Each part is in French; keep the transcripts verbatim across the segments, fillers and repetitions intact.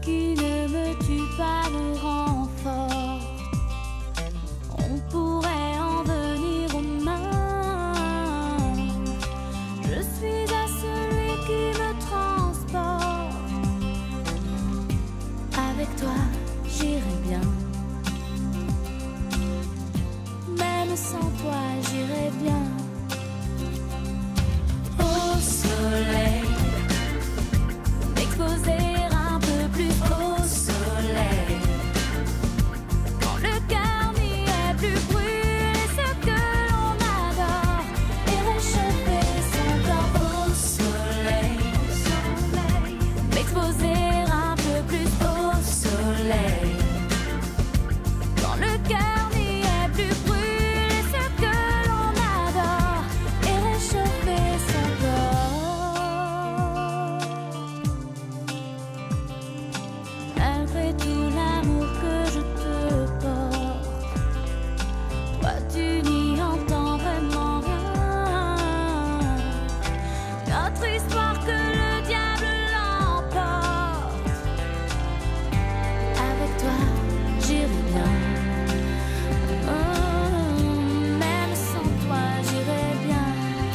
qui ne me tue pas me rend fort. On pourrait en venir aux mains. Je suis à celui qui me transporte. Avec toi, j'irai bien. Même sans toi, j'irai bien. Au soleil, m'exposer un peu plus au soleil. Quand le cœur n'y est plus, brûler ce que l'on adore et réchauffer son corps au soleil. M'exposer un peu plus au soleil. Quand le cœur n'y est plus, brûler ce que l'on adore et réchauffer son corps. Malgré tout l'amour que je te porte, toi tu n'y entends vraiment rien. Notre histoire que le diable l'emporte. Avec toi, j'irai bien. Oh, même sans toi, j'irai bien.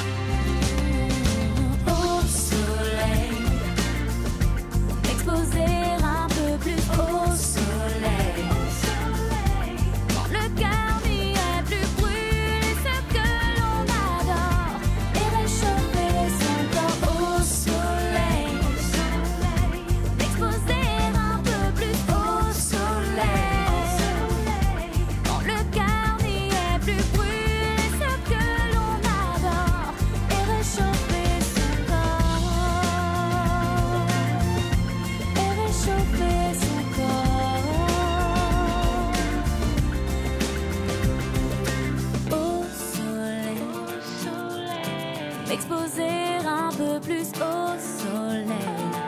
Au soleil, m'exposer un peu plus au soleil. Quand le cœur n'y est plus, brûler ce que l'on adore et réchauffer son corps au soleil. M'exposer un peu plus au soleil. Quand le cœur n'y est plus, brûler ce que l'on adore et réchauffer son corps. Et réchauffer son corps. Au soleil, m'exposer un peu plus au soleil.